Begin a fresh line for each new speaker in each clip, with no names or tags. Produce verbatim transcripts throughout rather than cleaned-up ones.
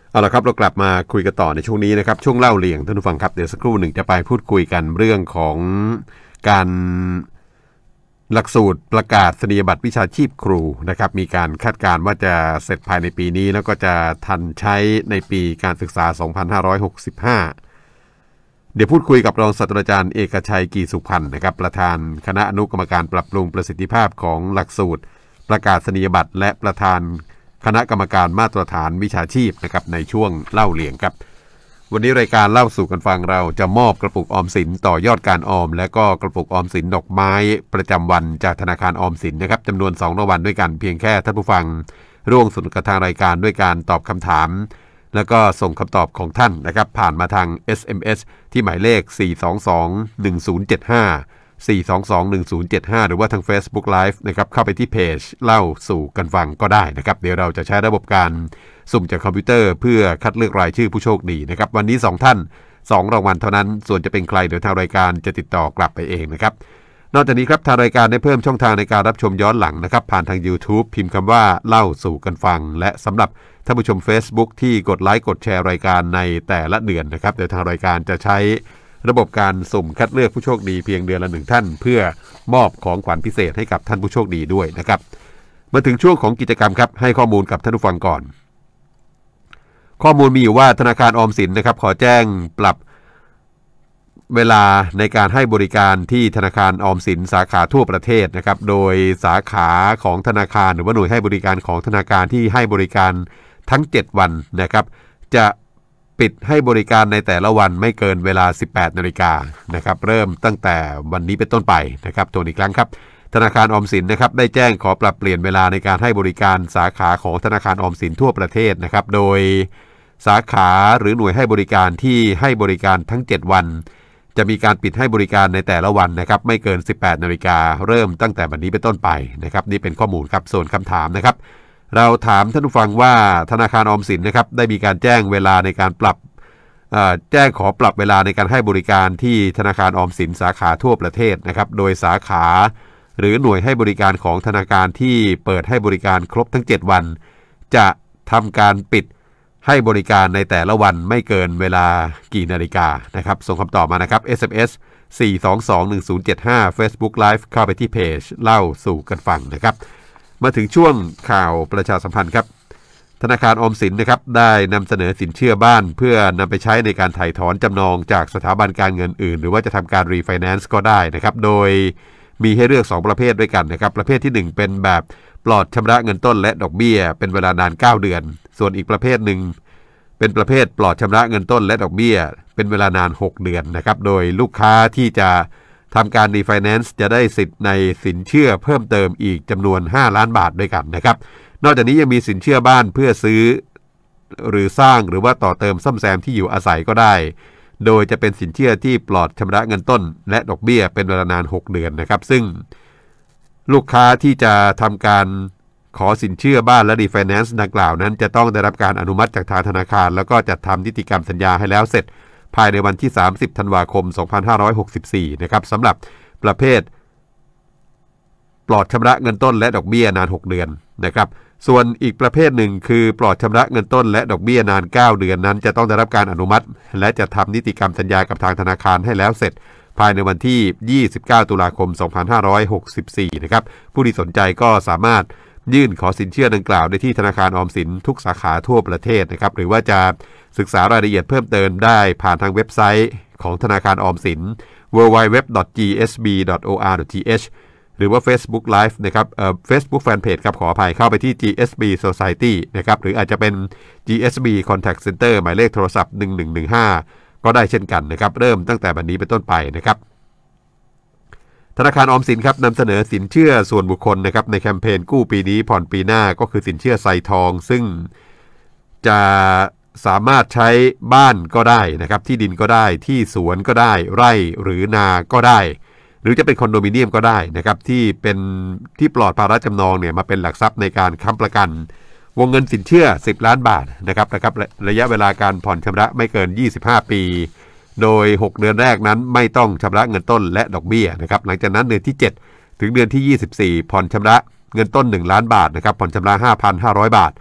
เอาละครับเรากลับมาคุยกันต่อในช่วงนี้นะครับช่วงเล่าเรียงท่านผู้ฟังครับเดี๋ยวสักครู่หนึ่งจะไปพูดคุยกันเรื่องของการหลักสูตรประกาศนียบัตรวิชาชีพครูนะครับมีการคาดการณ์ว่าจะเสร็จภายในปีนี้แล้วก็จะทันใช้ในปีการศึกษาสองพันห้าร้อยหกสิบห้าเดี๋ยวพูดคุยกับรองศาสตราจารย์เอกชัยกีสุพรรณนะครับประธานคณะอนุกรรมการปรับปรุงประสิทธิภาพของหลักสูตรประกาศนียบัตรและประธานคณะกรรมการมาตรฐานวิชาชีพนะครับในช่วงเล่าเรียงครับวันนี้รายการเล่าสู่กันฟังเราจะมอบกระปุกออมสินต่อยอดการออมและก็กระปุกออมสินดอกไม้ประจำวันจากธนาคารออมสินนะครับจำนวนสองรางวัลด้วยกันเพียงแค่ท่านผู้ฟังร่วมสนุกกับทางรายการด้วยการตอบคำถามแล้วก็ส่งคำตอบของท่านนะครับผ่านมาทาง เอส เอ็ม เอส ที่หมายเลขสี่ สอง สอง หนึ่ง ศูนย์ เจ็ด ห้า สี่ สอง สอง หนึ่ง ศูนย์ เจ็ด ห้าหรือว่าทาง Facebook Live นะครับเข้าไปที่เพจเล่าสู่กันฟังก็ได้นะครับเดี๋ยวเราจะใช้ระบบการสุ่มจากคอมพิวเตอร์เพื่อคัดเลือกรายชื่อผู้โชคดีนะครับวันนี้สองท่านสองรางวัลเท่านั้นส่วนจะเป็นใครเดี๋ยวทางรายการจะติดต่อกลับไปเองนะครับนอกจากนี้ครับทางรายการได้เพิ่มช่องทางในการรับชมย้อนหลังนะครับผ่านทาง YouTube พิมพ์คำว่าเล่าสู่กันฟังและสำหรับท่านผู้ชม Facebook ที่กดไลค์กดแชร์รายการในแต่ละเดือนนะครับเดี๋ยวทางรายการจะใช้ระบบการสุ่มคัดเลือกผู้โชคดีเพียงเดือนละหนึ่งท่านเพื่อมอบของขวัญพิเศษให้กับท่านผู้โชคดีด้วยนะครับมาถึงช่วงของกิจกรรมครับให้ข้อมูลกับท่านผู้ฟังก่อนข้อมูลมีอยู่ว่าธนาคารออมสินนะครับขอแจ้งปรับเวลาในการให้บริการที่ธนาคารออมสินสาขาทั่วประเทศนะครับโดยสาขาของธนาคารหรือว่าหน่วยให้บริการของธนาคารที่ให้บริการทั้งเจ็ดวันนะครับจะปิดให้บริการในแต่ละวันไม่เกินเวลา สิบแปดนาฬิกานะครับเริ่มตั้งแต่วันนี้เป็นต้นไปนะครับตัวอีกครั้งครับธนาคารออมสินนะครับได้แจ้งขอปรับเปลี่ยนเวลาในการให้บริการสาขาของธนาคารออมสินทั่วประเทศนะครับโดยสาขาหรือหน่วยให้บริการที่ให้บริการทั้งเจ็ดวันจะมีการปิดให้บริการในแต่ละวันนะครับไม่เกิน สิบแปดนาฬิกาเริ่มตั้งแต่วันนี้เป็นต้นไปนะครับนี่เป็นข้อมูลครับส่วนคำถามนะครับเราถามท่านผู้ฟังว่าธนาคารออมสินนะครับได้มีการแจ้งเวลาในการปรับแจ้งขอปรับเวลาในการให้บริการที่ธนาคารออมสินสาขาทั่วประเทศนะครับโดยสาขาหรือหน่วยให้บริการของธนาคารที่เปิดให้บริการครบทั้งเจ็ดวันจะทำการปิดให้บริการในแต่ละวันไม่เกินเวลากี่นาฬิกานะครับส่งคำตอบมานะครับ เอส เอ็ม เอส สี่ สอง สอง หนึ่ง ศูนย์ เจ็ด ห้า Facebook Live เข้าไปที่เพจเล่าสู่กันฟังนะครับมาถึงช่วงข่าวประชาสัมพันธ์ครับธนาคารออมสินนะครับได้นำเสนอสินเชื่อบ้านเพื่อนำไปใช้ในการถ่ายถอนจำนองจากสถาบันการเงินอื่นหรือว่าจะทำการรีไฟแนนซ์ก็ได้นะครับโดยมีให้เลือกสองประเภทด้วยกันนะครับประเภทที่หนึ่งเป็นแบบปลอดชำระเงินต้นและดอกเบี้ยเป็นเวลานานเก้าเดือนส่วนอีกประเภทหนึ่งเป็นประเภทปลอดชำระเงินต้นและดอกเบี้ยเป็นเวลานานหกเดือนนะครับโดยลูกค้าที่จะทำการรีไฟแนนซ์จะได้สิทธิ์ในสินเชื่อเพิ่มเติมอีกจำนวนห้าล้านบาทด้วยกันนะครับนอกจากนี้ยังมีสินเชื่อบ้านเพื่อซื้อหรือสร้างหรือว่าต่อเติมซ่อมแซมที่อยู่อาศัยก็ได้โดยจะเป็นสินเชื่อที่ปลอดชำระเงินต้นและดอกเบี้ยเป็นเวลานานหกเดือนนะครับซึ่งลูกค้าที่จะทำการขอสินเชื่อบ้านและรีไฟแนนซ์ดังกล่าวนั้นจะต้องได้รับการอนุมัติจากทางธนาคารแล้วก็จัดทำนิติกรรมสัญญาให้แล้วเสร็จภายในวันที่สามสิบธันวาคมสองพันห้าร้อยหกสิบสี่นะครับสำหรับประเภทปลอดชำระเงินต้นและดอกเบี้ยนานหกเดือนนะครับส่วนอีกประเภทหนึ่งคือปลอดชำระเงินต้นและดอกเบี้ยนานเก้าเดือนนั้นจะต้องได้รับการอนุมัติและจะทำนิติกรรมสัญญากับทางธนาคารให้แล้วเสร็จภายในวันที่ยี่สิบเก้าตุลาคมสองพันห้าร้อยหกสิบสี่นะครับผู้ที่สนใจก็สามารถยื่นขอสินเชื่อดังกล่าวได้ที่ธนาคารออมสินทุกสาขาทั่วประเทศนะครับหรือว่าจะศึกษารายละเอียดเพิ่มเติมได้ผ่านทางเว็บไซต์ของธนาคารออมสิน ดับเบิลยู ดับเบิลยู ดับเบิลยู ดอท จี เอส บี ดอท โอ อาร์ ดอท ที เอช หรือว่า Facebook Live นะครับเอ่อ Facebook Fanpage ครับขออภัยเข้าไปที่ จี เอส บี Society นะครับหรืออาจจะเป็น จี เอส บี Contact Center หมายเลขโทรศัพท์หนึ่งหนึ่งหนึ่งห้าก็ได้เช่นกันนะครับเริ่มตั้งแต่บัดนี้เป็นต้นไปนะครับธนาคารออมสินครับนำเสนอสินเชื่อส่วนบุคคลนะครับในแคมเปญกู้ปีนี้ผ่อนปีหน้าก็คือสินเชื่อไซทองซึ่งจะสามารถใช้บ้านก็ได้นะครับที่ดินก็ได้ที่สวนก็ได้ไร่หรือนาก็ได้หรือจะเป็นคอนโดมิเนียมก็ได้นะครับที่เป็นที่ปลอดภาระจำนองเนี่ยมาเป็นหลักทรัพย์ในการค้ำประกันวงเงินสินเชื่อสิบล้านบาทนะครับนะครับระยะเวลาการผ่อนชำระไม่เกินยี่สิบห้าปีโดยหกเดือนแรกนั้นไม่ต้องชำระเงินต้นและดอกเบี้ยนะครับหลังจากนั้นเดือนที่เจ็ดถึงเดือนที่ยี่สิบสี่ผ่อนชำระเงินต้นหนึ่งล้านบาทนะครับผ่อนชำระ ห้าพันห้าร้อย บาท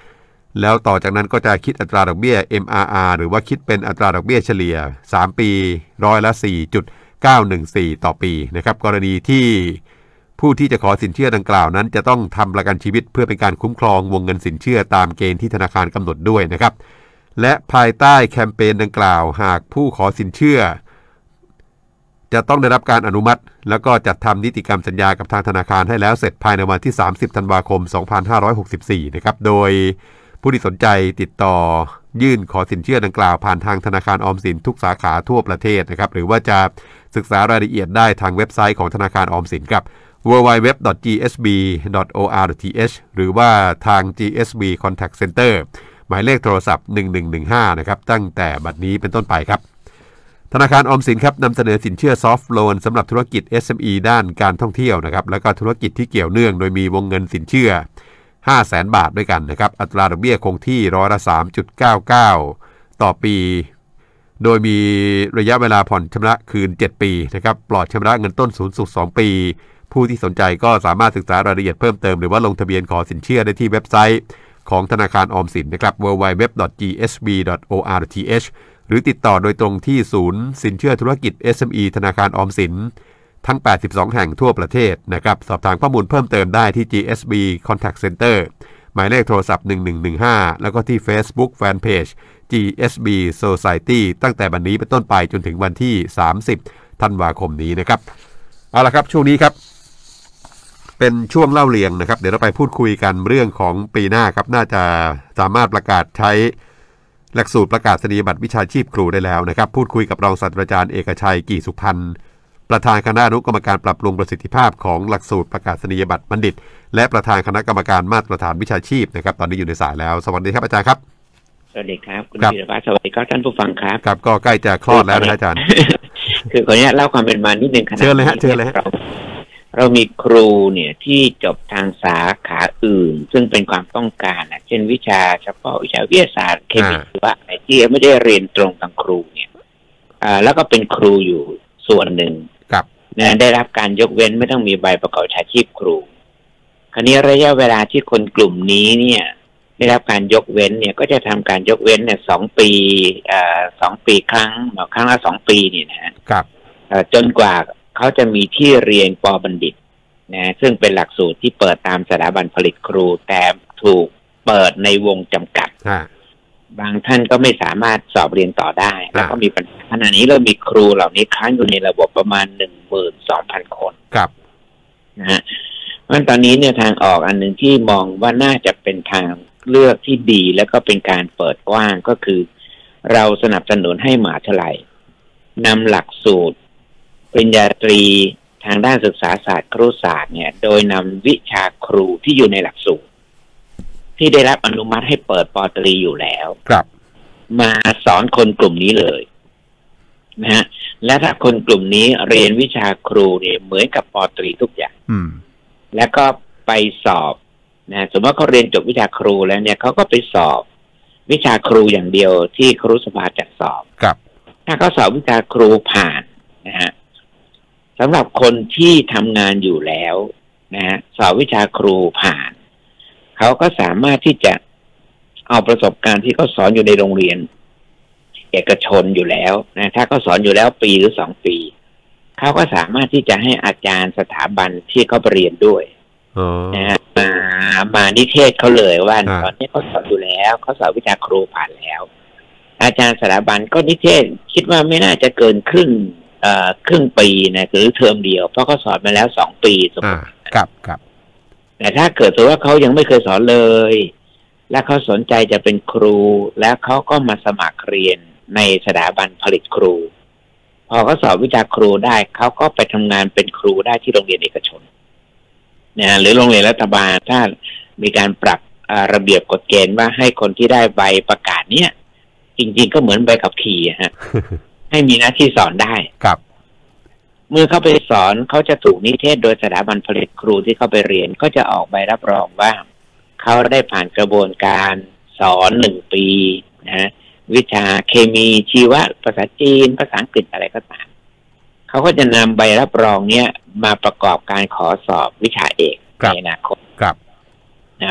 แล้วต่อจากนั้นก็จะคิดอัตราดอกเบี้ย เอ็ม อาร์ อาร์ หรือว่าคิดเป็นอัตราดอกเบี้ยเฉลี่ยสามปีร้อยละ สี่จุดเก้าหนึ่งสี่ ต่อปีนะครับกรณีที่ผู้ที่จะขอสินเชื่อดังกล่าวนั้นจะต้องทำประกันชีวิตเพื่อเป็นการคุ้มครองวงเงินสินเชื่อตามเกณฑ์ที่ธนาคารกำหนดด้วยนะครับและภายใต้แคมเปญดังกล่าวหากผู้ขอสินเชื่อจะต้องได้รับการอนุมัติแล้วก็จัดทำนิติกรรมสัญญากับทางธนาคารให้แล้วเสร็จภายในวันที่สามสิบธันวาคมสองพันห้าร้อยหกสิบสี่นะครับโดยผู้ที่สนใจติดต่อยื่นขอสินเชื่อดังกล่าวผ่านทางธนาคารออมสินทุกสาขาทั่วประเทศนะครับหรือว่าจะศึกษารายละเอียดได้ทางเว็บไซต์ของธนาคารออมสินครับ ดับเบิลยู ดับเบิลยู ดับเบิลยู ดอท จี เอส บี ดอท โอ อาร์ ดอท ที เอช หรือว่าทาง จี เอส บี Contact Center หมายเลขโทรศัพท์หนึ่งหนึ่งหนึ่งห้านะครับตั้งแต่บัดนี้เป็นต้นไปครับธนาคารออมสินครับนำเสนอสินเชื่อซอฟท์โลนสำหรับธุรกิจ เอส เอ็ม อี ด้านการท่องเที่ยวนะครับแล้วก็ธุรกิจที่เกี่ยวเนื่องโดยมีวงเงินสินเชื่อ ห้าแสน บาทด้วยกันนะครับอัตราดอกเบี้ยคงที่ร้อยละ สามจุดเก้าเก้า ต่อปีโดยมีระยะเวลาผ่อนชำระคืนเจ็ดปีนะครับปลอดชำระเงินต้นสูงสุดสองปีผู้ที่สนใจก็สามารถศึกษารายละเอียดเพิ่มเติมหรือว่าลงทะเบียนขอสินเชื่อได้ที่เว็บไซต์ของธนาคารออมสินนะครับ ดับเบิลยู ดับเบิลยู ดับเบิลยู ดอท จี เอส บี ดอท โอ อาร์ ดอท ที เอช หรือติดต่อโดยตรงที่ศูนย์สินเชื่อธุรกิจ เอส เอ็ม อี ธนาคารออมสินทั้งแปดสิบสองแห่งทั่วประเทศนะครับสอบถามข้อมูลเพิ่มเติมได้ที่ จี เอส บี Contact Center หมายเลขโทรศัพท์หนึ่งหนึ่งหนึ่งห้าแล้วก็ที่ Facebook Fanpage จี เอส บี Society ตั้งแต่บัดนี้เป็นต้นไปจนถึงวันที่สามสิบธันวาคมนี้นะครับเอาละครับช่วงนี้ครับเป็นช่วงเล่าเรียงนะครับเดี๋ยวเราไปพูดคุยกันเรื่องของปีหน้าครับน่าจะสามารถประกาศใช้หลักสูตรประกาศนียบัตรวิชาชีพครูได้แล้วนะครับพูดคุยกับรองศาสตราจารย์เอกชัยกี่สุพันธ์ประธานคณะอนุกรรมการปรับปรุงประสิทธิภาพของหลักสูตรประกาศนียบัตรบัณฑิตและประธานคณะกรรมการมาตรฐานวิชาชีพนะครับตอนนี้อยู่ในสายแล้วสวัสดีครับอาจารย์ครับ
สวัสดีครับคุณธีรวัฒน์สวัสดีครับท่านผู้ฟังครับ
ครับก็ใกล้จะคลอดแล้วนะอาจารย์
คือขออนุญาตเล่าความเป็นมานิดนึงครับ
เชิญเลยฮะเชิญเลยฮะ
เรามีครูเนี่ยที่จบทางสาขาอื่นซึ่งเป็นความต้องการนะเช่นวิชาเฉพาะวิชาวิทยาศาสตร์เคมีหรือว่าอะไรที่ไม่ได้เรียนตรงทางครูเนี่ยอ่าแล้วก็เป็นครูอยู่ส่วนหนึ่งนะได้รับการยกเว้นไม่ต้องมีใบประกอบวิชาชีพครูคราวนี้ระยะเวลาที่คนกลุ่มนี้เนี่ยได้รับการยกเว้นเนี่ยก็จะทำการยกเว้นเนี่ยสองปีอ่าสองปีครั้งครั้งละสองปีนี่นะครับจนกว่าเขาจะมีที่เรียนป.บัณฑิตนะซึ่งเป็นหลักสูตรที่เปิดตามสถาบันผลิตครูแต่ถูกเปิดในวงจำกัดบางท่านก็ไม่สามารถสอบเรียนต่อได้แล้วก็มีปัญหาขณะนี้เรามีครูเหล่านี้ค้างอยู่ในระบบประมาณหนึ่งหมื่นสองพันคน
ครับ
นะฮะเพราะตอนนี้เนี่ยทางออกอันหนึ่งที่มองว่าน่าจะเป็นทางเลือกที่ดีแล้วก็เป็นการเปิดกว้างก็คือเราสนับสนุนให้มหาวิทยาลัยนำหลักสูตรปริญญาตรีทางด้านศึกษาศาสตร์ครุศาสตร์เนี่ยโดยนำวิชาครูที่อยู่ในหลักสูตรที่ได้รับอนุมัติให้เปิดป.ตรีอยู่แล้ว
ครับ
มาสอนคนกลุ่มนี้เลยนะฮะและถ้าคนกลุ่มนี้เรียนวิชาครูเนี่ยเหมือนกับป.ตรีทุกอย่างแล้วก็ไปสอบนะสมมติว่าเขาเรียนจบวิชาครูแล้วเนี่ยเขาก็ไปสอบวิชาครูอย่างเดียวที่ครุสภาจัดสอบ
ครับ
ถ้าเขาสอบวิชาครูผ่านนะฮะสำหรับคนที่ทำงานอยู่แล้วนะฮะสอบวิชาครูผ่านเขาก็สามารถที่จะเอาประสบการณ์ที่เขาสอนอยู่ในโรงเรียนเอกชนอยู่แล้วนะถ้าเขาสอนอยู่แล้วปีหรือสองปีเขาก็สามารถที่จะให้อาจารย์สถาบันที่เขาไปเรียนด้วยนะฮะมามานิเทศเขาเลยว่าตอนนี้เขาสอนอยู่แล้วเขาสอนวิชาครูผ่านแล้วอาจารย์สถาบันก็นิเทศคิดว่าไม่น่าจะเกินครึ่งเอ่อครึ่งปีนะหรือเทอมเดียวเพราะเขาสอนมาแล้วสองปีสมมติ
ครับครับ
แต่ถ้าเกิดตัวว่าเขายังไม่เคยสอนเลยและเขาสนใจจะเป็นครูแล้วเขาก็มาสมัครเรียนในสถาบันผลิตครูพอเขาสอบวิชาครูได้เขาก็ไปทำงานเป็นครูได้ที่โรงเรียนเอกชนนะหรือโรงเรียนรัฐบาลถ้ามีการปรับระเบียบกฎเกณฑ์ว่าให้คนที่ได้ใบประกาศเนี้ยจริงๆก็เหมือนใบขับขี่ฮะ ให้มีหน้าที่สอนได้
ครับ
เมื่อเขาไปสอนเขาจะถูกนิเทศโดยสถาบันผลิตครูที่เขาไปเรียนก็จะออกใบรับรองว่าเขาได้ผ่านกระบวนการสอนหนึ่งปีนะวิชาเคมีชีวะภาษาจีนภาษาอังกฤษอะไรก็ตามเขาก็จะนำใบรับรองเนี้ยมาประกอบการขอสอบวิชาเอกในอนาคต
ครับ
นะเช่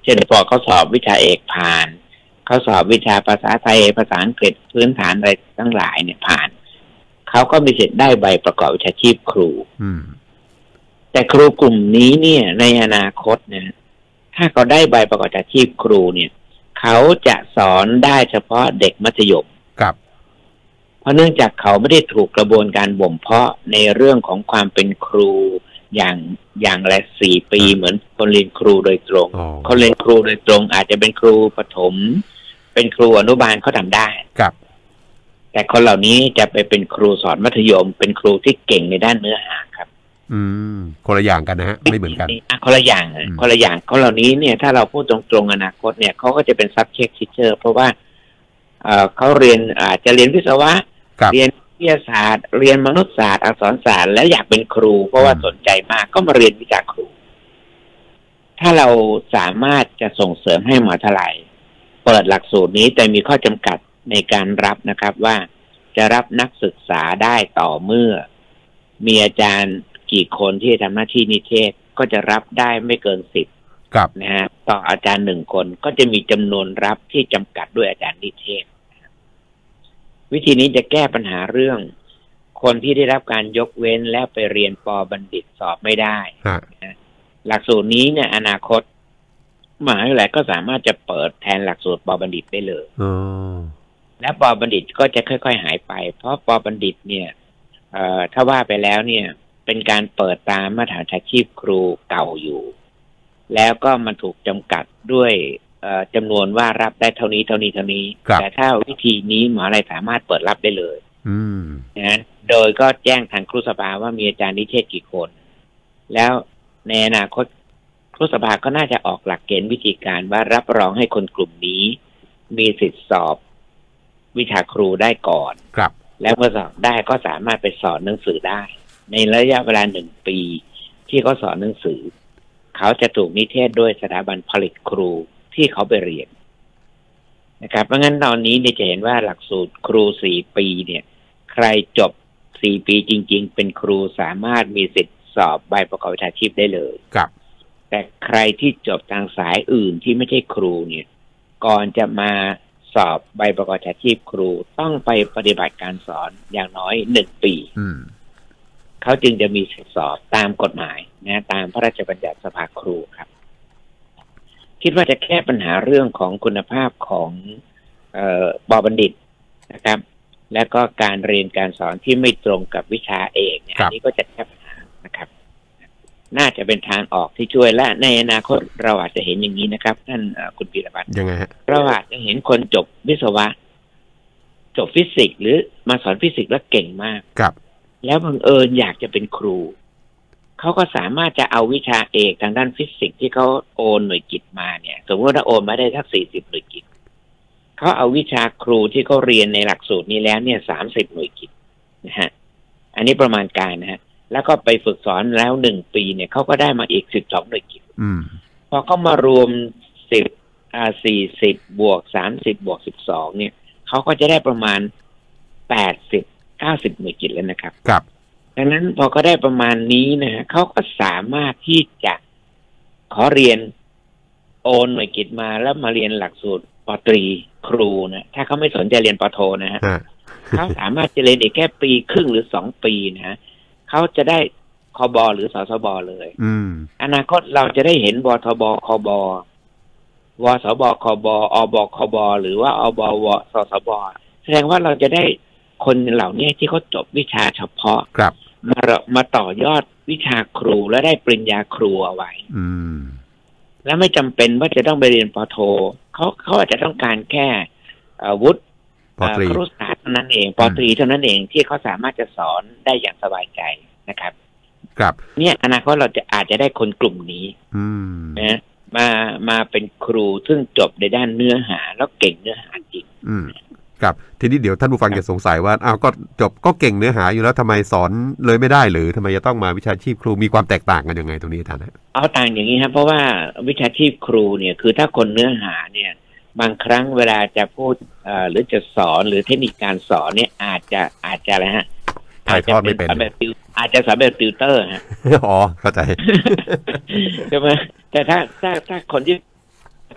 ช่นพอเขาสอบวิชาเอกผ่านเขาสอบวิชาภาษาไทยภาษาอังกฤษพื้นฐานอะไรทั้งหลายเนี่ยผ่านเขาก็มีสิทธิ์ได้ใบประกอบวิชาชีพครูแต่ครูกลุ่มนี้เนี่ยในอนาคตเนี่ยถ้าเขาได้ใบประกอบวิชาชีพครูเนี่ยเขาจะสอนได้เฉพาะเด็กมัธยม
ครับ
เพราะเนื่องจากเขาไม่ได้ถูกกระบวนการบ่มเพาะในเรื่องของความเป็นครูอย่างอย่างละสี่ปีเหมือนคนเรียนครูโดยตรงคนเรียนครูโดยตรงอาจจะเป็นครูประถมเป็นครูอนุบาลเขาทำได้
ครับ
แต่คนเหล่านี้จะไปเป็นครูสอนมัธยมเป็นครูที่เก่งในด้านเนื้อหาครับ
อืมคนละอย่างกันนะฮะไม่เหมือนกัน
คนละอย่างคนละอย่างคนเหล่านี้เนี่ยถ้าเราพูดตรงๆอนาคตเนี่ยเขาก็จะเป็น subject teacher เพราะว่าเอ่อเขาเรียนอาจจะเรียนวิศวะเรียนวิทยาศาสตร์เรียนมนุษยศาสตร์อักษรศาสตร์แล้วอยากเป็นครูเพราะว่าสนใจมากก็มาเรียนวิชาครูถ้าเราสามารถจะส่งเสริมให้มหาวิทยาลัยเปิดหลักสูตรนี้แต่มีข้อจำกัดในการรับนะครับว่าจะรับนักศึกษาได้ต่อเมื่อมีอาจารย์กี่คนที่ทำหน้าที่นิเทศก็จะรับได้ไม่เกินสิบนะฮะต่ออาจารย์หนึ่งคนก็จะมีจำนวนรับที่จำกัดด้วยอาจารย์นิเทศวิธีนี้จะแก้ปัญหาเรื่องคนที่ได้รับการยกเว้นและไปเรียนป.บัณฑิตสอบไม่ได้นะหลักสูตรนี้เนี่ยอนาคตมหาวิทยาลัยก็สามารถจะเปิดแทนหลักสูตรป.บัณฑิตได้เลยและป.บัณฑิตก็จะค่อยๆหายไปเพราะป.บัณฑิตเนี่ยเอ่อถ้าว่าไปแล้วเนี่ยเป็นการเปิดตามมาตรฐานอาชีพครูเก่าอยู่แล้วก็มันถูกจำกัดด้วยจำนวนว่ารับได้เท่านี้เท่านี้เท่านี้แต่ถ้าวิธีนี้หมหาวิทยาลัยสามารถเปิดรับได้เลยนะโดยก็แจ้งทางครุสภาว่ามีอาจารย์นิเทศกี่คนแล้วในอนาคตครุสภาก็น่าจะออกหลักเกณฑ์วิธีการว่ารับรองให้คนกลุ่มนี้มีสิทธิสอบวิชาครูได้ก่อน
ครับ
แล้วเมื่อสอบได้ก็สามารถไปสอนหนังสือได้ในระยะเวลาหนึ่งปีที่เขาสอนหนังสือเขาจะถูกนิเทศด้วยสถาบันผลิตครูที่เขาไปเรียนนะครับเพราะงั้นตอนนี้เนี่ยจะเห็นว่าหลักสูตรครูสี่ปีเนี่ยใครจบสี่ปีจริงๆเป็นครูสามารถมีสิทธิ์สอบใบประกอบวิชาชีพได้เลย
ครับ
แต่ใครที่จบทางสายอื่นที่ไม่ใช่ครูเนี่ยก่อนจะมาสอบใบประกอบวิชาชีพครูต้องไปปฏิบัติการสอนอย่างน้อยหนึ่งปีเขาจึงจะมีสิทธิสอบตามกฎหมายนะตามพระราชบัญญัติสภาครูครับคิดว่าจะแก้ปัญหาเรื่องของคุณภาพของเอ่อป.บัณฑิตนะครับและก็การเรียนการสอนที่ไม่ตรงกับวิชาเอกเนี่ยอันนี้ก็จะแก้ปัญหานะครับน่าจะเป็นทางออกที่ช่วยและในอนาคตเราอาจจะเห็นอย่างนี้นะครับท่านคุณพีรพัฒน์
ยังไงฮะ
เราอาจจะเห็นคนจบวิศวะจบฟิสิกส์หรือมาสอนฟิสิกส์แล้วเก่งมาก
ครับ
แล้วบังเอิญอยากจะเป็นครูเขาก็สามารถจะเอาวิชาเอกทางด้านฟิสิกส์ที่เขาโอนหน่วยกิตมาเนี่ยสมมติว่าโอนมาได้สักสี่สิบหน่วยกิตเขาเอาวิชาครูที่เขาเรียนในหลักสูตรนี้แล้วเนี่ยสามสิบหน่วยกิตนะฮะอันนี้ประมาณการนะฮะแล้วก็ไปฝึกสอนแล้วหนึ่งปีเนี่ยเขาก็ได้มาอีกสิบสองหน่วยกิตพอเขามารวมสิบอ่าสี่สิบบวกสามสิบบวกสิบสองเนี่ยเขาก็จะได้ประมาณแปดสิบเก้าสิบหน่วยกิตแล้วนะครับ
ครับ
ดังนั้นพอเขาได้ประมาณนี้นะฮะเขาก็สามารถที่จะขอเรียนโอนหน่วยกิตมาแล้วมาเรียนหลักสูตรป.ตรีครูนะถ้าเขาไม่สนใจเรียนป.โทนะฮะเขาสามารถจะเรียนอีกแค่ปีครึ่งหรือสองปีนะฮะเขาจะได้คบ.หรือสสบ.เลยอนาคตเราจะได้เห็นวทบ.คบ.วสบ.คบ.อบคบ.หรือว่าอบวสสบ.แสดงว่าเราจะได้คนเหล่านี้ที่เขาจบวิชาเฉพาะมามาต่อยอดวิชาครูและได้ปริญญาครูเอาไว้แล้วไม่จำเป็นว่าจะต้องไปเรียนป.โทเขาเขาอาจจะต้องการแค่วุฒิครุศาสตร์เท่านั้นเองป.ตรีเท่านั้นเองที่เขาสามารถจะสอนได้อย่างสบายใจนะครับ
ครับ
เนี่ยอนาคตเราจะอาจจะได้คนกลุ่มนี้นะมามาเป็นครูซึ่งจบในด้านเนื้อหาแล้วเก่งเนื้อหาจริง
ครับทีนี้เดี๋ยวท่านผู้ฟังจะสงสัยว่าอ้าวก็จบก็เก่งเนื้อหาอยู่แล้วทำไมสอนเลยไม่ได้หรือทำไมจะต้องมาวิชาชีพครูมีความแตกต่างกันยังไงตรงนี้ท่าน
เอาต่างอย่างนี้ครับเพราะว่าวิชาชีพครูเนี่ยคือถ้าคนเนื้อหาเนี่ยบางครั้งเวลาจะพูดหรือจะสอนหรือเทคนิคการสอนเนี่ยอาจจะอาจจะอะไรฮะ
ถ่ายทอดไม่เป็น
อาจจะสอนแบบติวเตอร์ฮะ
อ๋อเข้าใจ
ใช่ไหมแต่ถ้าถ้าถ้าคนที่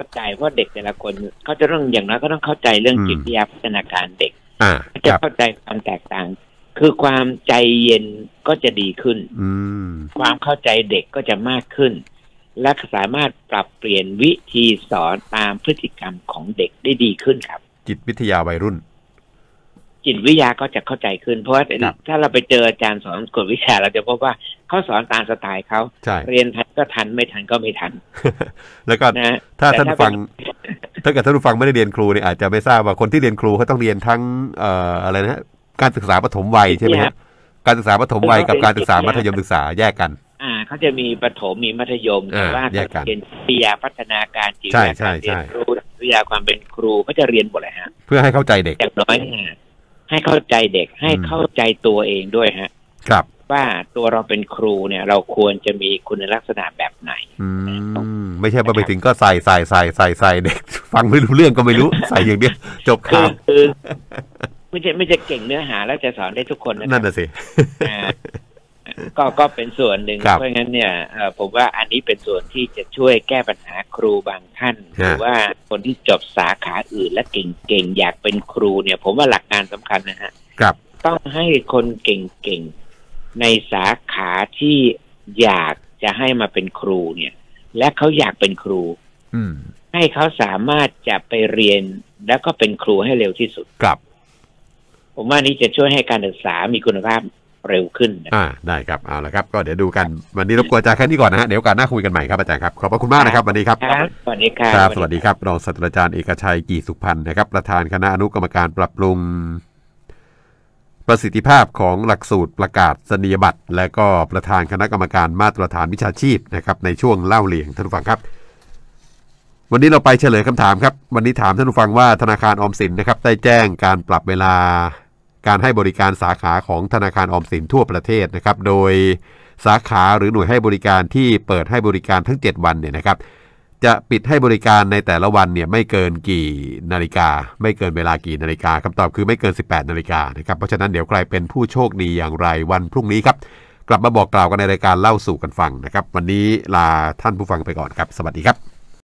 เข้าใจเพราะเด็กแต่ละคนเขาจะต้องอย่างน้อยก็ต้องเข้าใจเรื่องจิตวิทยาพัฒนาการเด็กจะเข้าใจความแตกต่างคือความใจเย็นก็จะดีขึ้นความเข้าใจเด็กก็จะมากขึ้นและสามารถปรับเปลี่ยนวิธีสอนตามพฤติกรรมของเด็กได้ดีขึ้นครับ
จิตวิทยาวัยรุ่น
จิตวิทยาก็จะเข้าใจขึ้นเพราะว่าถ้าเราไปเจออาจารย์สอนกฎวิชาเราจะพบว่าเขาสอนตามสไตล์เขาเรียนทันก็ทันไม่ทันก็ไม่ทัน
แล้วก็นะถ้าท่านฟังถ้าเกิดท่านผู้ฟังไม่ได้เรียนครูเนี่ยอาจจะไม่ทราบว่าคนที่เรียนครูเขาต้องเรียนทั้งเอ่ออะไรนะการศึกษาปฐมวัยใช่ไหมครับการศึกษาปฐมวัยกับการศึกษามัธยมศึกษาแยกกัน
อ่าเขาจะมีประถมมีมัธยมแต่ว่าการเรียนวิทยาพัฒนาการจิตวิทยาการเรียนรู้วิทยาความเป็นครูก็จะเรียนหมดเลยฮะ
เพื่อให้เข้าใจเด็ก
อย่างน้อยให้เข้าใจเด็กให้เข้าใจตัวเองด้วยฮะ
ครับ
ว่าตัวเราเป็นครูเนี่ยเราควรจะมีคุณลักษณะแบบไหน
อืมไม่ใช่พอไปถึงก็ใส่ใส่ใส่ใส่ใส่เด็กฟังไม่รู้เรื่องก็ไม่รู้ใส่อย่างเดียวจบข่าว
คือไม่ใช่ไม่ใช่เก่งเนื้อหาแล้วจะสอนได้ทุกคนนะ
นั่นน่ะสิ
ก็ก็เป็นส่วนหนึ่งเพราะงั้นเนี่ยผมว่าอันนี้เป็นส่วนที่จะช่วยแก้ปัญหาครูบางท่านหรือว่าคนที่จบสาขาอื่นและเก่งๆอยากเป็นครูเนี่ยผมว่าหลักการสำคัญนะฮะ
ครับ
ต้องให้คนเก่งๆในสาขาที่อยากจะให้มาเป็นครูเนี่ยและเขาอยากเป็นครูให้เขาสามารถจะไปเรียนแล้วก็เป็นครูให้เร็วที่สุด
ครับ
ผมว่านี้จะช่วยให้การศึกษามีคุณภาพเร็วขึ้น
อ่าได้ครับเอาละครับก็เดี๋ยวดูกันวันนี้รบกวนอาจารย์แค่นี้ก่อนนะฮะเดี๋ยวกันหน้าคุยกันใหม่ครับอาจารย์ครับขอบพระคุณมากนะครับวันนี้ครับ
สวัสดีครับ
ครับสวัสดีครับรองศาสตราจารย์เอกชัยกีสุพันธ์นะครับประธานคณะอนุกรรมการปรับปรุงประสิทธิภาพของหลักสูตรประกาศนียบัตรและก็ประธานคณะกรรมการมาตรฐานวิชาชีพนะครับในช่วงเล่าเรียงท่านผู้ฟังครับวันนี้เราไปเฉลยคำถามครับวันนี้ถามท่านผู้ฟังว่าธนาคารออมสินนะครับได้แจ้งการปรับเวลาการให้บริการสาขาของธนาคารออมสินทั่วประเทศนะครับโดยสาขาหรือหน่วยให้บริการที่เปิดให้บริการทั้งเจ็ดวันเนี่ยนะครับจะปิดให้บริการในแต่ละวันเนี่ยไม่เกินกี่นาฬิกาไม่เกินเวลากี่นาฬิกาคำตอบคือไม่เกินสิบแปดนาฬิกานะครับเพราะฉะนั้นเดี๋ยวใครเป็นผู้โชคดีอย่างไรวันพรุ่งนี้ครับกลับมาบอกกล่าวกันในรายการเล่าสู่กันฟังนะครับวันนี้ลาท่านผู้ฟังไปก่อนครับสวัสดีครับ